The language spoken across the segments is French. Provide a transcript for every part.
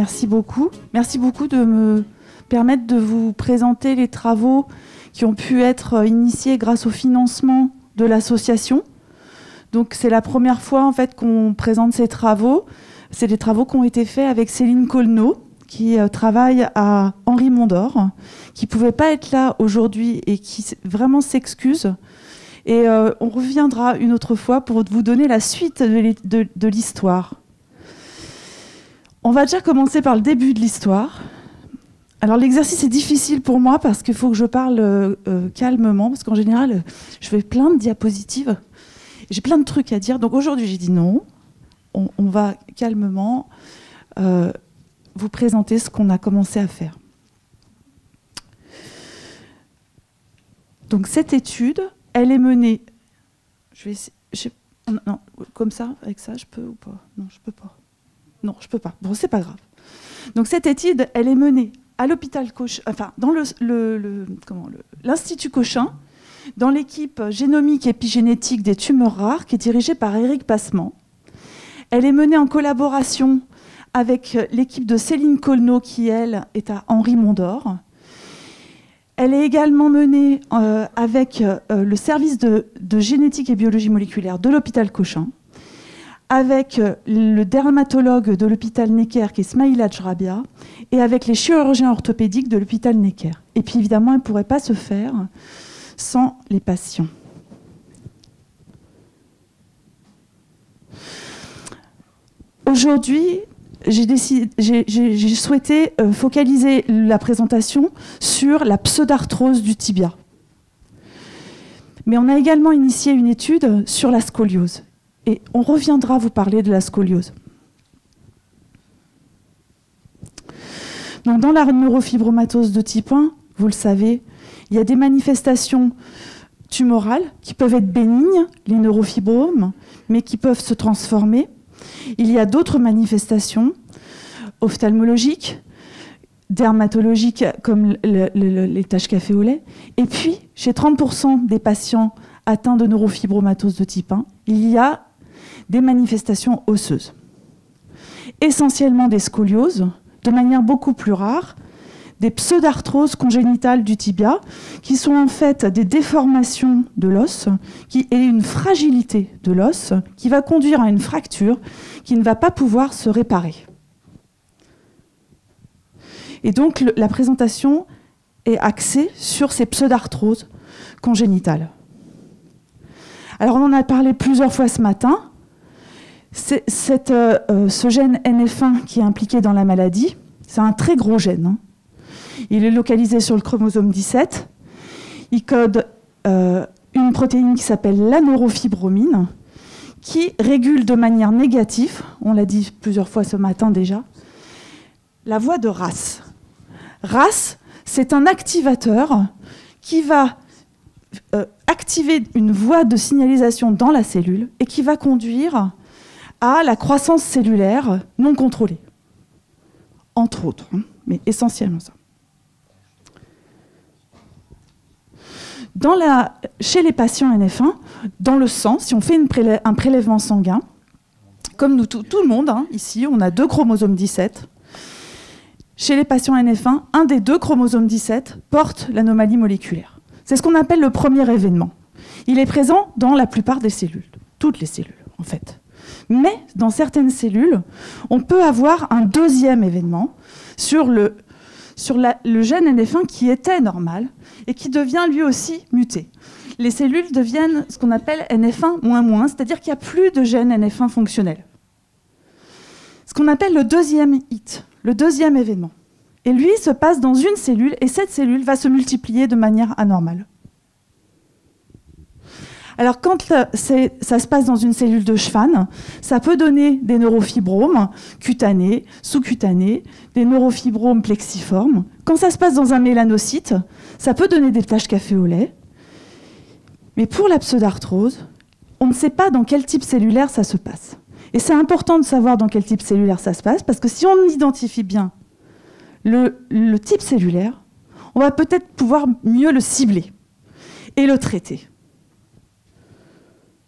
Merci beaucoup. Merci beaucoup de me permettre de vous présenter les travaux qui ont pu être initiés grâce au financement de l'association. Donc c'est la première fois en fait qu'on présente ces travaux. C'est des travaux qui ont été faits avec Céline Colneau, qui travaille à Henri Mondor, qui ne pouvait pas être là aujourd'hui et qui vraiment s'excuse. Et on reviendra une autre fois pour vous donner la suite de l'histoire. On va déjà commencer par le début de l'histoire. Alors l'exercice est difficile pour moi parce qu'il faut que je parle calmement, parce qu'en général, je fais plein de diapositives. J'ai plein de trucs à dire. Donc aujourd'hui, j'ai dit non. On va calmement vous présenter ce qu'on a commencé à faire. Donc cette étude, elle est menée... Je vais essayer... Non, comme ça, avec ça, je peux ou pas? Non, je peux pas. Non, je peux pas. Bon, c'est pas grave. Donc cette étude, elle est menée à l'hôpital Cochin, enfin dans l'Institut Cochin, dans l'équipe génomique et épigénétique des tumeurs rares, qui est dirigée par Éric Passement. Elle est menée en collaboration avec l'équipe de Céline Colneau, qui elle est à Henri Mondor. Elle est également menée avec le service de génétique et biologie moléculaire de l'hôpital Cochin, avec le dermatologue de l'hôpital Necker, qui est Smaïla Djrabia, et avec les chirurgiens orthopédiques de l'hôpital Necker. Et puis évidemment, elle ne pourrait pas se faire sans les patients. Aujourd'hui, j'ai souhaité focaliser la présentation sur la pseudarthrose du tibia. Mais on a également initié une étude sur la scoliose. Et on reviendra vous parler de la scoliose. Donc, dans la neurofibromatose de type 1, vous le savez, il y a des manifestations tumorales qui peuvent être bénignes, les neurofibromes, mais qui peuvent se transformer. Il y a d'autres manifestations ophtalmologiques, dermatologiques, comme les taches café au lait. Et puis, chez 30% des patients atteints de neurofibromatose de type 1, il y a des manifestations osseuses. Essentiellement des scolioses, de manière beaucoup plus rare, des pseudarthroses congénitales du tibia, qui sont en fait des déformations de l'os et une fragilité de l'os qui va conduire à une fracture qui ne va pas pouvoir se réparer. Et donc la présentation est axée sur ces pseudarthroses congénitales. Alors on en a parlé plusieurs fois ce matin. Ce gène NF1 qui est impliqué dans la maladie, c'est un très gros gène. Hein. Il est localisé sur le chromosome 17. Il code une protéine qui s'appelle la neurofibromine, qui régule de manière négative, on l'a dit plusieurs fois ce matin déjà, la voie de RAS. RAS, c'est un activateur qui va activer une voie de signalisation dans la cellule et qui va conduire à la croissance cellulaire non contrôlée. Entre autres, hein, mais essentiellement ça. Chez les patients NF1, dans le sang, si on fait un prélèvement sanguin, comme nous, tout le monde, hein, ici, on a 2 chromosomes 17. Chez les patients NF1, un des 2 chromosomes 17 porte l'anomalie moléculaire. C'est ce qu'on appelle le premier événement. Il est présent dans la plupart des cellules, toutes les cellules en fait. Mais dans certaines cellules, on peut avoir un deuxième événement sur le gène NF1 qui était normal et qui devient lui aussi muté. Les cellules deviennent ce qu'on appelle NF1-, c'est-à-dire qu'il n'y a plus de gène NF1 fonctionnel. Ce qu'on appelle le deuxième hit, le deuxième événement. Et lui se passe dans une cellule et cette cellule va se multiplier de manière anormale. Alors quand ça se passe dans une cellule de Schwann, ça peut donner des neurofibromes cutanés, sous-cutanés, des neurofibromes plexiformes. Quand ça se passe dans un mélanocyte, ça peut donner des taches café au lait. Mais pour la pseudarthrose, on ne sait pas dans quel type cellulaire ça se passe. Et c'est important de savoir dans quel type cellulaire ça se passe, parce que si on identifie bien le type cellulaire, on va peut-être pouvoir mieux le cibler et le traiter.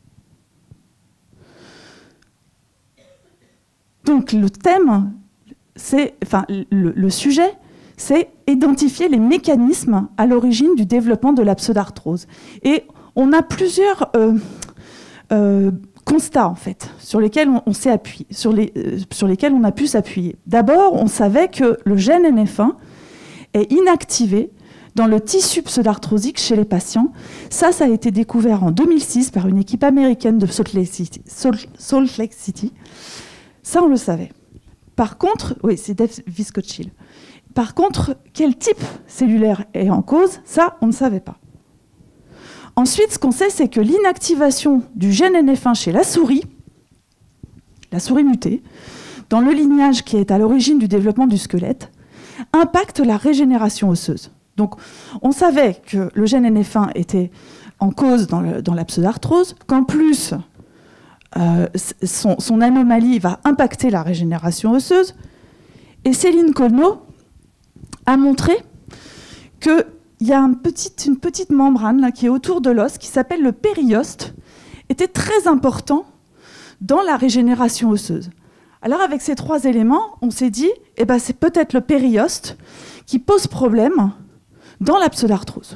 Donc le thème le sujet, c'est identifier les mécanismes à l'origine du développement de la pseudarthrose. Et on a plusieurs constats, en fait, sur lesquels on s'est appuyé, sur lesquels on a pu s'appuyer. D'abord, on savait que le gène NF1 est inactivé dans le tissu pseudarthrosique chez les patients. Ça a été découvert en 2006 par une équipe américaine de Salt Lake City. Ça, on le savait. Par contre, oui, c'est Dave Viscocil. Par contre, quel type cellulaire est en cause, ça, on ne savait pas. Ensuite, ce qu'on sait, c'est que l'inactivation du gène NF1 chez la souris mutée, dans le lignage qui est à l'origine du développement du squelette, impacte la régénération osseuse. Donc, on savait que le gène NF1 était en cause dans la pseudarthrose, qu'en plus, son anomalie va impacter la régénération osseuse. Et Céline Colneau a montré qu'il y a une petite membrane là, qui est autour de l'os, qui s'appelle le périoste, était très important dans la régénération osseuse. Alors avec ces trois éléments, on s'est dit, eh ben, c'est peut-être le périoste qui pose problème dans la pseudarthrose.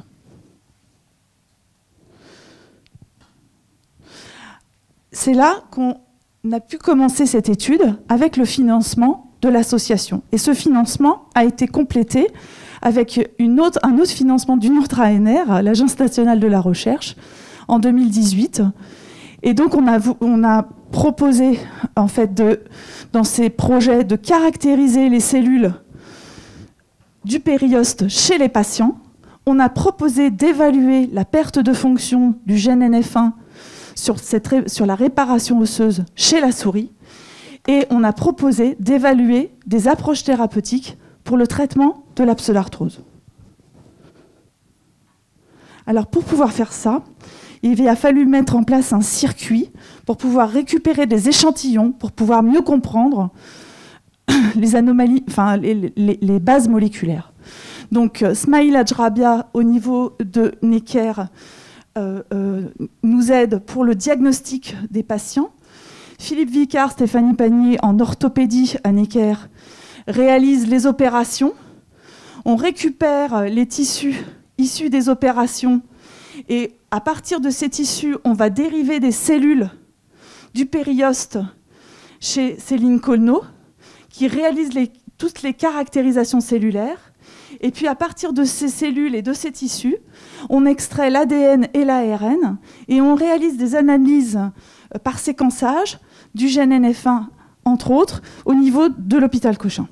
C'est là qu'on a pu commencer cette étude avec le financement de l'association. Et ce financement a été complété avec un autre financement d'une autre ANR, l'Agence nationale de la recherche, en 2018. Et donc on a proposé, en fait, dans ces projets, de caractériser les cellules du périoste chez les patients. On a proposé d'évaluer la perte de fonction du gène NF1 sur la réparation osseuse chez la souris. Et on a proposé d'évaluer des approches thérapeutiques pour le traitement de la pseudarthrose. Alors pour pouvoir faire ça, il a fallu mettre en place un circuit pour pouvoir récupérer des échantillons, pour pouvoir mieux comprendre les anomalies, enfin les bases moléculaires. Donc Smail Ajrabia au niveau de Necker nous aide pour le diagnostic des patients. Philippe Vicard, Stéphanie Panier en orthopédie à Necker réalisent les opérations. On récupère les tissus issus des opérations et à partir de ces tissus, on va dériver des cellules du périoste chez Céline Colneau qui réalise toutes les caractérisations cellulaires. Et puis à partir de ces cellules et de ces tissus, on extrait l'ADN et l'ARN et on réalise des analyses par séquençage du gène NF1, entre autres, au niveau de l'hôpital Cochin.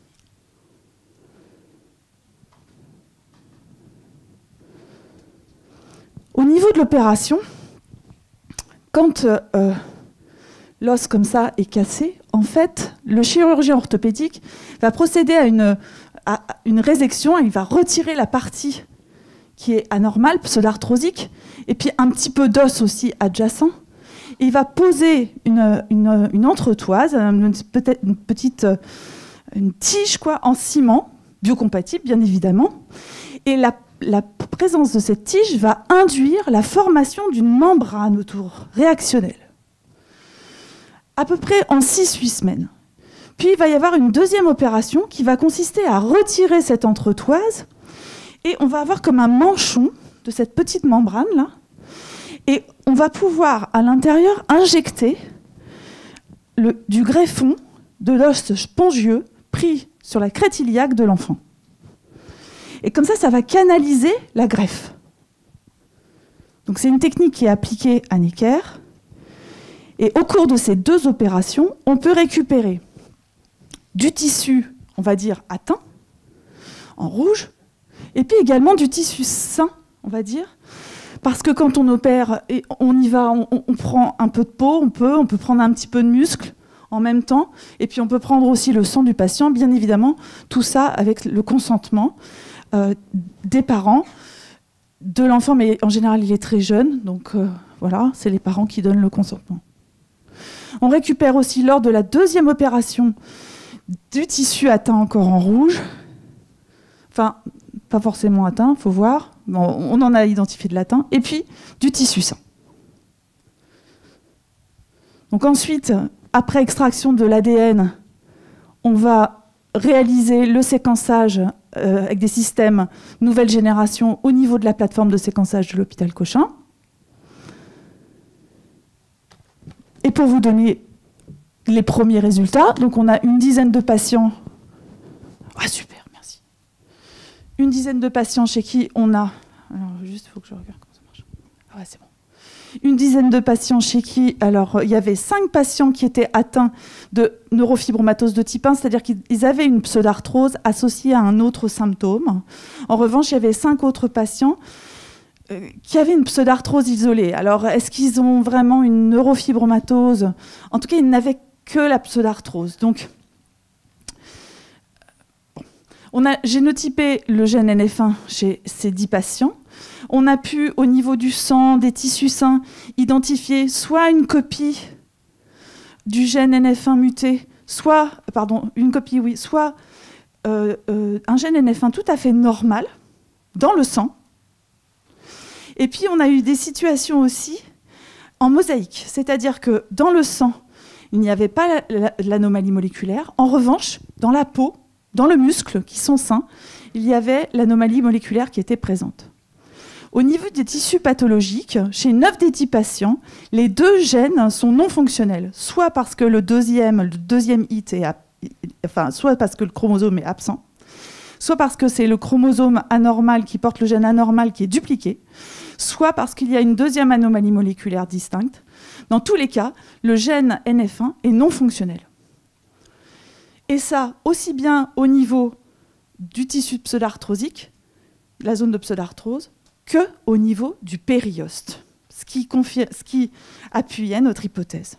Au niveau de l'opération, quand l'os comme ça est cassé, en fait, le chirurgien orthopédique va procéder à une résection, il va retirer la partie qui est anormale, pseudarthrosique, et puis un petit peu d'os aussi adjacent. Il va poser une entretoise, peut-être une tige quoi, en ciment, biocompatible bien évidemment, et la présence de cette tige va induire la formation d'une membrane autour, réactionnelle, à peu près en 6-8 semaines. Puis il va y avoir une deuxième opération qui va consister à retirer cette entretoise et on va avoir comme un manchon de cette petite membrane-là et on va pouvoir à l'intérieur injecter du greffon de l'os spongieux pris sur la crête iliaque de l'enfant. Et comme ça va canaliser la greffe. Donc c'est une technique qui est appliquée à Necker. Et au cours de ces deux opérations, on peut récupérer du tissu, on va dire, atteint, en rouge, et puis également du tissu sain, on va dire, parce que quand on opère, et on y va, on prend un peu de peau, on peut prendre un petit peu de muscle en même temps, et puis on peut prendre aussi le sang du patient, bien évidemment, tout ça avec le consentement des parents, de l'enfant, mais en général il est très jeune, donc voilà, c'est les parents qui donnent le consentement. On récupère aussi lors de la deuxième opération du tissu atteint encore en rouge, enfin pas forcément atteint, il faut voir, bon, on en a identifié de l'atteint, et puis du tissu sain. Donc ensuite, après extraction de l'ADN, on va réaliser le séquençage avec des systèmes nouvelle génération au niveau de la plateforme de séquençage de l'hôpital Cochin. Et pour vous donner les premiers résultats, donc on a une dizaine de patients. Ah super, merci. Une dizaine de patients chez qui on a. Alors juste, il faut que je regarde comment ça marche. Ah ouais, c'est bon. Une dizaine de patients chez qui, alors il y avait 5 patients qui étaient atteints de neurofibromatose de type 1, c'est-à-dire qu'ils avaient une pseudarthrose associée à un autre symptôme. En revanche, il y avait 5 autres patients qui avaient une pseudarthrose isolée. Alors, est-ce qu'ils ont vraiment une neurofibromatose? En tout cas, ils n'avaient que la pseudarthrose. Donc, on a génotypé le gène NF1 chez ces 10 patients. On a pu, au niveau du sang, des tissus sains, identifier soit une copie du gène NF1 muté, soit, une copie, oui, soit un gène NF1 tout à fait normal dans le sang. Et puis, on a eu des situations aussi en mosaïque, c'est-à-dire que dans le sang, il n'y avait pas l'anomalie moléculaire. En revanche, dans la peau, dans le muscle, qui sont sains, il y avait l'anomalie moléculaire qui était présente. Au niveau des tissus pathologiques, chez 9 des 10 patients, les 2 gènes sont non fonctionnels, soit parce que le deuxième hit est soit parce que le chromosome est absent, soit parce que c'est le chromosome anormal qui porte le gène anormal qui est dupliqué, soit parce qu'il y a une deuxième anomalie moléculaire distincte. Dans tous les cas, le gène NF1 est non fonctionnel. Et ça, aussi bien au niveau du tissu pseudarthrosique, la zone de pseudarthrose, qu'au niveau du périoste, ce qui appuyait notre hypothèse.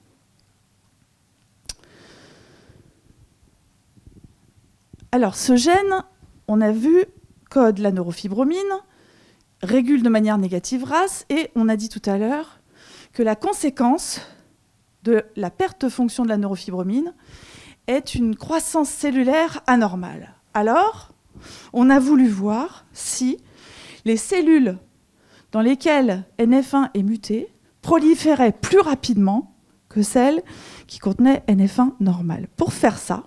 Alors, ce gène, on a vu, code la neurofibromine, régule de manière négative RAS, et on a dit tout à l'heure que la conséquence de la perte de fonction de la neurofibromine est une croissance cellulaire anormale. Alors, on a voulu voir si les cellules dans lesquelles NF1 est muté proliféraient plus rapidement que celles qui contenaient NF1 normal. Pour faire ça,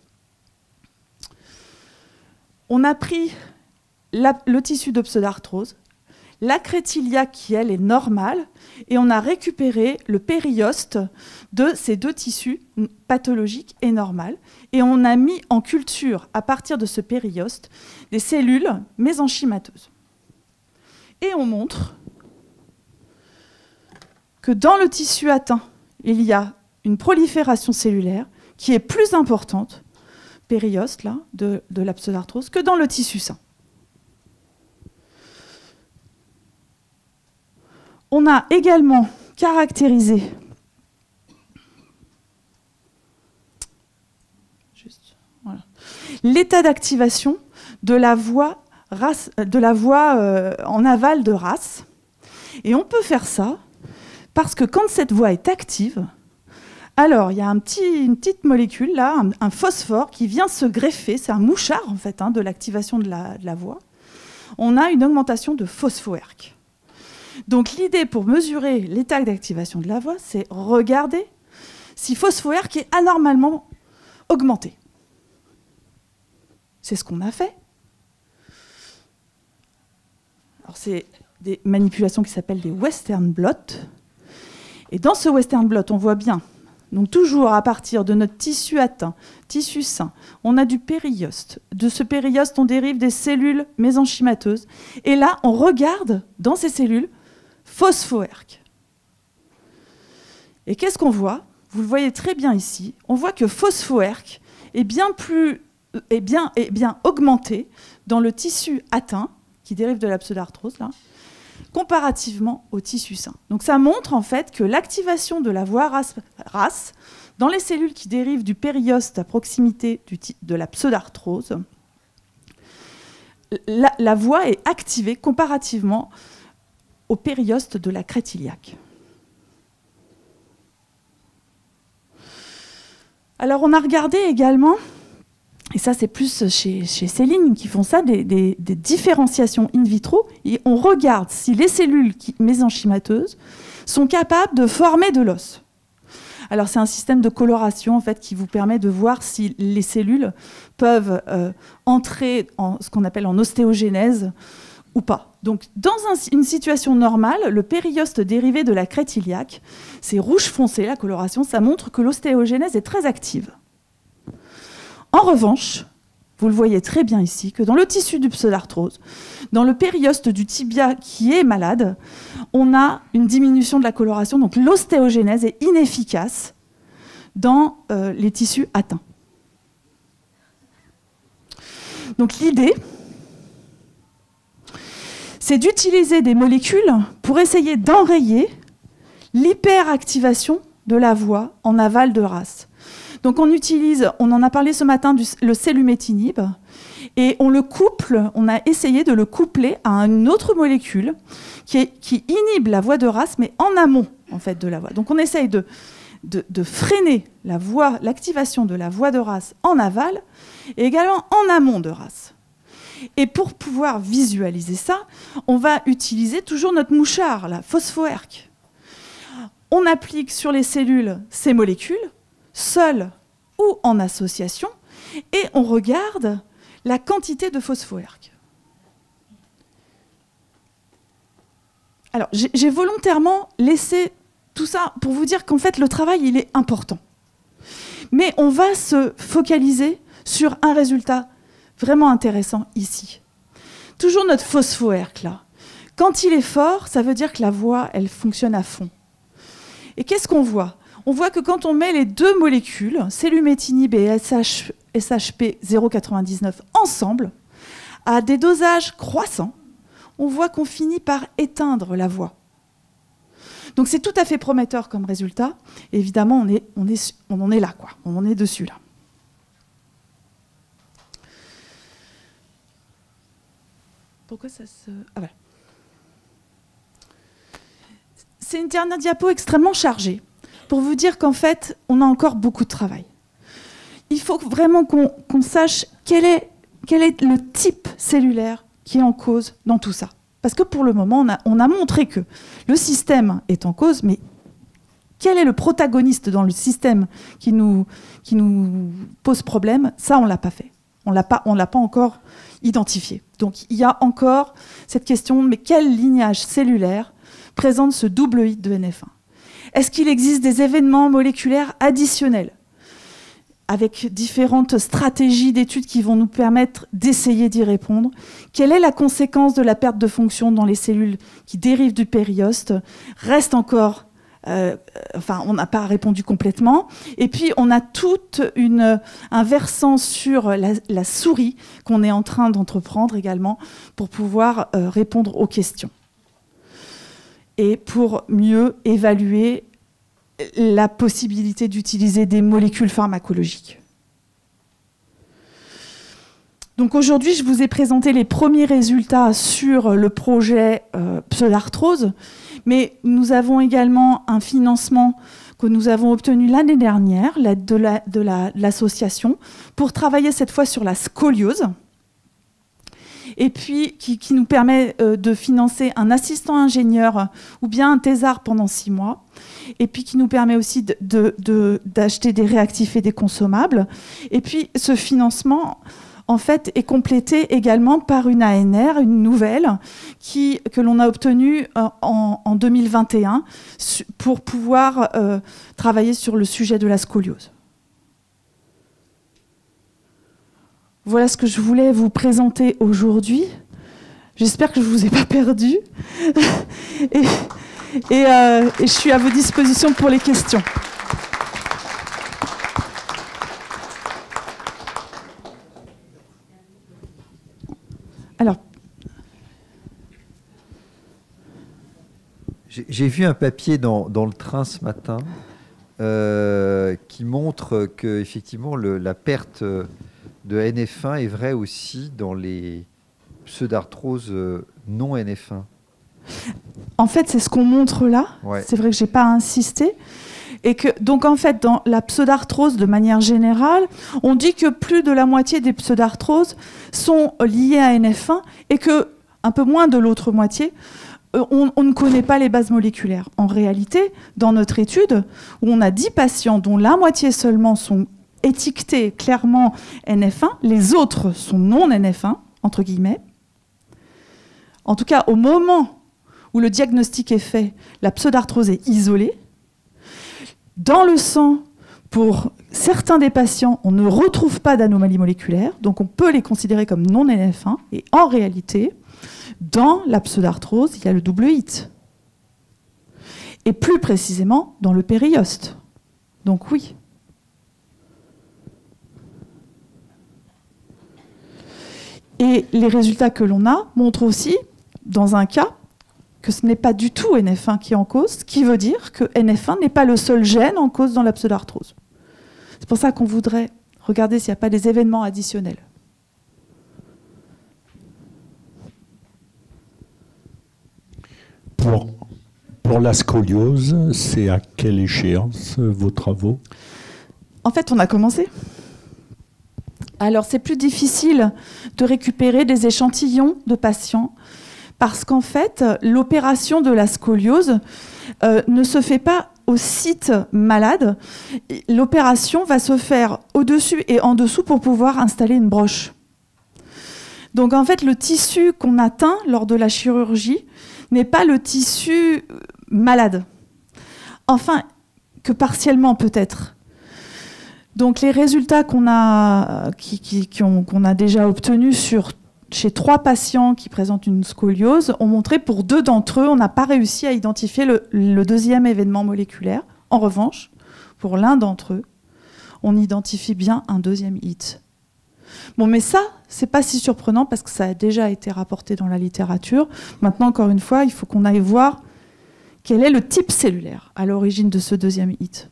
on a pris le tissu de pseudarthrose, la crête iliaque qui, elle, est normale, et on a récupéré le périoste de ces 2 tissus pathologiques et normales, et on a mis en culture, à partir de ce périoste, des cellules mésenchymateuses. Et on montre que dans le tissu atteint, il y a une prolifération cellulaire qui est plus importante, périoste là, de la pseudarthrose, que dans le tissu sain. On a également caractérisé l'état d'activation de la voie en aval de RAS. Et on peut faire ça parce que quand cette voie est active, alors il y a une petite molécule, là, un phosphore, qui vient se greffer, c'est un mouchard en fait, de l'activation de la voie. On a une augmentation de phospho-ERK. Donc l'idée pour mesurer l'état d'activation de la voie, c'est regarder si phospho-ERK est anormalement augmenté. C'est ce qu'on a fait. Alors c'est des manipulations qui s'appellent des Western blot. Et dans ce Western blot, on voit bien, donc toujours à partir de notre tissu atteint, tissu sain, on a du périoste. De ce périoste, on dérive des cellules mésenchymateuses. Et là, on regarde dans ces cellules phospho-ERK. Et qu'est-ce qu'on voit? Vous le voyez très bien ici. On voit que phospho-ERK est bien augmenté dans le tissu atteint, qui dérive de la pseudarthrose, là, comparativement au tissu sain. Donc ça montre en fait que l'activation de la voie RAS dans les cellules qui dérivent du périoste à proximité de la pseudarthrose, la voie est activée comparativement au périoste de la crête iliaque. Alors on a regardé également, et ça c'est plus chez Céline qui font ça, des différenciations in vitro, et on regarde si les cellules mésenchymateuses sont capables de former de l'os. Alors c'est un système de coloration en fait, qui vous permet de voir si les cellules peuvent entrer en ce qu'on appelle en ostéogenèse ou pas. Donc dans une situation normale, le périoste dérivé de la crête iliaque, c'est rouge foncé la coloration, ça montre que l'ostéogenèse est très active. En revanche, vous le voyez très bien ici, que dans le tissu du pseudarthrose, dans le périoste du tibia qui est malade, on a une diminution de la coloration, donc l'ostéogenèse est inefficace dans les tissus atteints. Donc l'idée, c'est d'utiliser des molécules pour essayer d'enrayer l'hyperactivation de la voie en aval de RAS. Donc on en a parlé ce matin, le sélumétinib, et on a essayé de le coupler à une autre molécule qui inhibe la voie de RAS, mais en amont en fait, de la voie. Donc on essaye de freiner l'activation de la voie de RAS en aval, et également en amont de RAS. Et pour pouvoir visualiser ça, on va utiliser toujours notre mouchard, la phosphoERK. On applique sur les cellules ces molécules, seules ou en association, et on regarde la quantité de phosphoERK. Alors, j'ai volontairement laissé tout ça pour vous dire qu'en fait, le travail, il est important. Mais on va se focaliser sur un résultat vraiment intéressant ici. Toujours notre phosphoERK, là. Quand il est fort, ça veut dire que la voie, elle fonctionne à fond. Et qu'est-ce qu'on voit ? On voit que quand on met les deux molécules, sélumétinib et SHP 0,99 ensemble, à des dosages croissants, on voit qu'on finit par éteindre la voie. Donc c'est tout à fait prometteur comme résultat. Et évidemment, on en est là, quoi. On en est dessus, là. Pourquoi ça se... Ah, voilà. C'est une dernière diapo extrêmement chargée pour vous dire qu'en fait, on a encore beaucoup de travail. Il faut vraiment qu'on sache quel est le type cellulaire qui est en cause dans tout ça. Parce que pour le moment, on a montré que le système est en cause, mais quel est le protagoniste dans le système qui nous pose problème? Ça, on ne l'a pas fait. On l'a pas encore identifié. Donc il y a encore cette question, mais quel lignage cellulaire présente ce double hit de NF1? Est-ce qu'il existe des événements moléculaires additionnels avec différentes stratégies d'études qui vont nous permettre d'essayer d'y répondre? Quelle est la conséquence de la perte de fonction dans les cellules qui dérivent du périoste? Reste encore... on n'a pas répondu complètement. Et puis, on a tout un versant sur la souris qu'on est en train d'entreprendre également pour pouvoir répondre aux questions. Et pour mieux évaluer la possibilité d'utiliser des molécules pharmacologiques. Donc aujourd'hui, je vous ai présenté les premiers résultats sur le projet pseudarthrose, mais nous avons également un financement que nous avons obtenu l'année dernière, l'aide de l'association, pour travailler cette fois sur la scoliose, et puis qui nous permet de financer un assistant ingénieur ou bien un thésard pendant 6 mois, et puis qui nous permet aussi d'acheter des réactifs et des consommables. Et puis ce financement, en fait, est complété également par une ANR, une nouvelle, que l'on a obtenue en 2021 pour pouvoir travailler sur le sujet de la scoliose. Voilà ce que je voulais vous présenter aujourd'hui. J'espère que je ne vous ai pas perdu. et je suis à vos dispositions pour les questions. Alors, j'ai vu un papier dans le train ce matin qui montre que effectivement la perte de NF1 est vraie aussi dans les pseudarthroses non NF1. En fait, c'est ce qu'on montre là. Ouais. C'est vrai que je n'ai pas insisté. Et que, donc en fait, dans la pseudarthrose, de manière générale, on dit que plus de la moitié des pseudarthroses sont liées à NF1 et que un peu moins de l'autre moitié on ne connaît pas les bases moléculaires. En réalité, dans notre étude, où on a 10 patients dont la moitié seulement sont étiquetés clairement NF1, les autres sont non NF1, entre guillemets. En tout cas, au moment où le diagnostic est fait, la pseudarthrose est isolée. Dans le sang, pour certains des patients, on ne retrouve pas d'anomalie moléculaire, donc on peut les considérer comme non NF1. Et en réalité, dans la pseudarthrose, il y a le double hit. Et plus précisément, dans le périoste. Donc oui. Et les résultats que l'on a montrent aussi, dans un cas, que ce n'est pas du tout NF1 qui est en cause, ce qui veut dire que NF1 n'est pas le seul gène en cause dans la pseudarthrose. C'est pour ça qu'on voudrait regarder s'il n'y a pas des événements additionnels. Pour la scoliose, c'est à quelle échéance vos travaux? En fait, on a commencé. Alors, c'est plus difficile de récupérer des échantillons de patients parce qu'en fait, l'opération de la scoliose ne se fait pas au site malade. L'opération va se faire au-dessus et en dessous pour pouvoir installer une broche. Donc, en fait, le tissu qu'on atteint lors de la chirurgie n'est pas le tissu malade. Enfin, que partiellement peut-être. Donc les résultats qu'on a déjà obtenus chez 3 patients qui présentent une scoliose ont montré pour 2 d'entre eux, on n'a pas réussi à identifier le deuxième événement moléculaire. En revanche, pour l'un d'entre eux, on identifie bien un deuxième hit. Bon, mais ça, c'est pas si surprenant parce que ça a déjà été rapporté dans la littérature. Maintenant, encore une fois, il faut qu'on aille voir quel est le type cellulaire à l'origine de ce deuxième hit.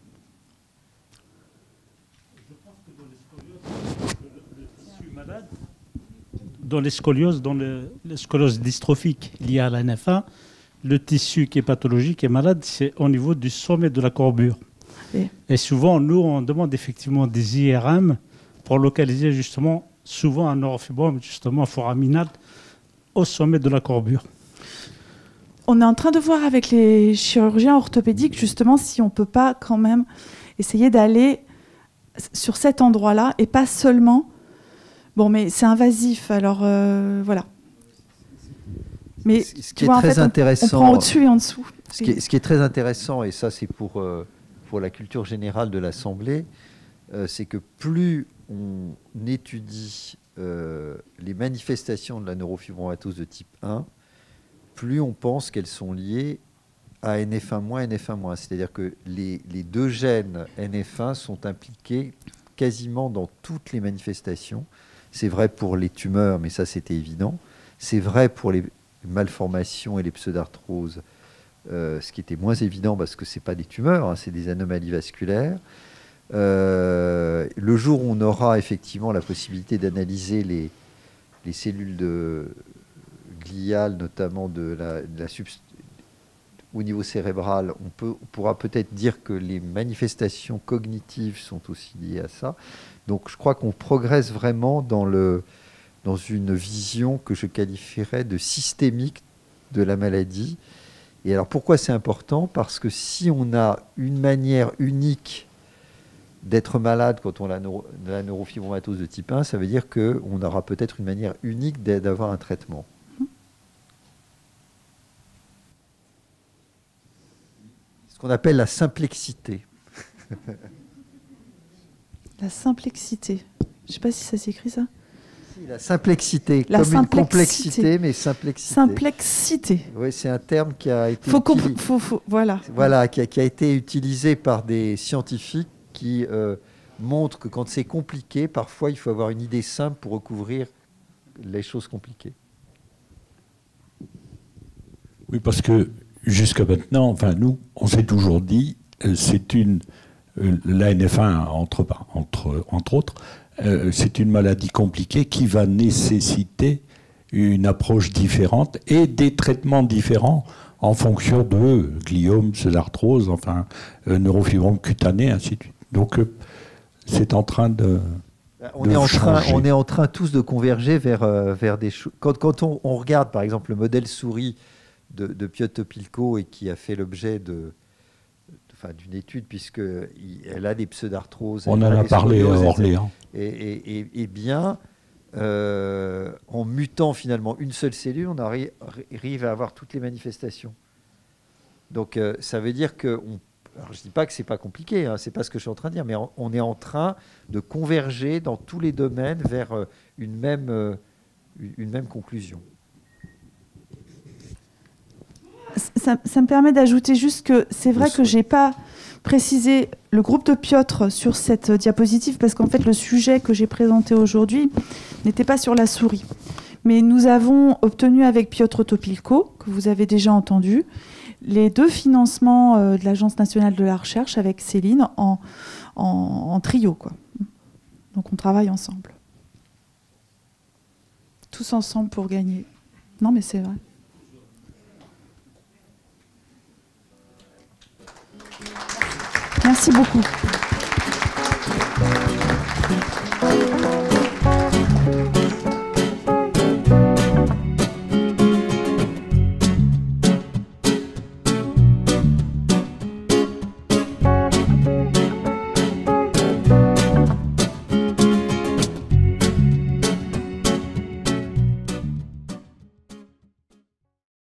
Dans les scolioses, les scolioses dystrophiques liées à la NF1, le tissu qui est pathologique et malade, c'est au niveau du sommet de la courbure. Et souvent, nous, on demande effectivement des IRM pour localiser justement souvent un neurofibrome, justement foraminal, au sommet de la courbure. On est en train de voir avec les chirurgiens orthopédiques justement si on ne peut pas quand même essayer d'aller sur cet endroit-là et pas seulement... Bon, mais c'est invasif, alors voilà. Mais ce qui est très intéressant, on prend au-dessus et en dessous. Ce qui est très intéressant, et ça c'est pour la culture générale de l'Assemblée, c'est que plus on étudie les manifestations de la neurofibromatose de type 1, plus on pense qu'elles sont liées à NF1-, NF1-. C'est-à-dire que les 2 gènes NF1 sont impliqués quasiment dans toutes les manifestations. C'est vrai pour les tumeurs, mais ça c'était évident. C'est vrai pour les malformations et les pseudarthroses, ce qui était moins évident parce que ce n'est pas des tumeurs, hein, c'est des anomalies vasculaires. Le jour où on aura effectivement la possibilité d'analyser les cellules gliales, notamment au niveau cérébral, on pourra peut-être dire que les manifestations cognitives sont aussi liées à ça. Donc je crois qu'on progresse vraiment dans une vision que je qualifierais de systémique de la maladie. Et alors pourquoi c'est important? Parce que si on a une manière unique d'être malade quand on a la neurofibromatose de type 1, ça veut dire qu'on aura peut-être une manière unique d'avoir un traitement. Ce qu'on appelle la simplexité. La simplexité. Je ne sais pas si ça s'écrit ça. Si, la simplexité, la comme simplexité. Une complexité, mais simplexité. Simplexité. Oui, c'est un terme qui a été voilà, qui a été utilisé par des scientifiques qui montrent que quand c'est compliqué, parfois il faut avoir une idée simple pour recouvrir les choses compliquées. Oui, parce que jusqu'à maintenant, enfin nous, on s'est toujours dit, c'est la NF1 entre autres, c'est une maladie compliquée qui va nécessiter une approche différente et des traitements différents en fonction de gliome, pseudarthrose, enfin neurofibrome cutané, ainsi de suite. Donc c'est en train de... On est en train tous de converger vers des choses. Quand on regarde par exemple le modèle souris de Piotr Topilko et qui a fait l'objet d'une étude, puisqu'elle a des pseudarthroses. On en a parlé à Orléans. Et bien, en mutant finalement une seule cellule, on arrive à avoir toutes les manifestations. Donc ça veut dire que... Alors, je ne dis pas que ce n'est pas compliqué, hein, ce n'est pas ce que je suis en train de dire, mais on est en train de converger dans tous les domaines vers une même conclusion. Ça me permet d'ajouter juste que c'est vrai que je n'ai pas précisé le groupe de Piotr sur cette diapositive parce qu'en fait, le sujet que j'ai présenté aujourd'hui n'était pas sur la souris. Mais nous avons obtenu avec Piotr Topilko, que vous avez déjà entendu, les 2 financements de l'Agence nationale de la recherche avec Céline en trio, quoi. Donc on travaille ensemble. Tous ensemble pour gagner. Non, mais c'est vrai. Merci beaucoup.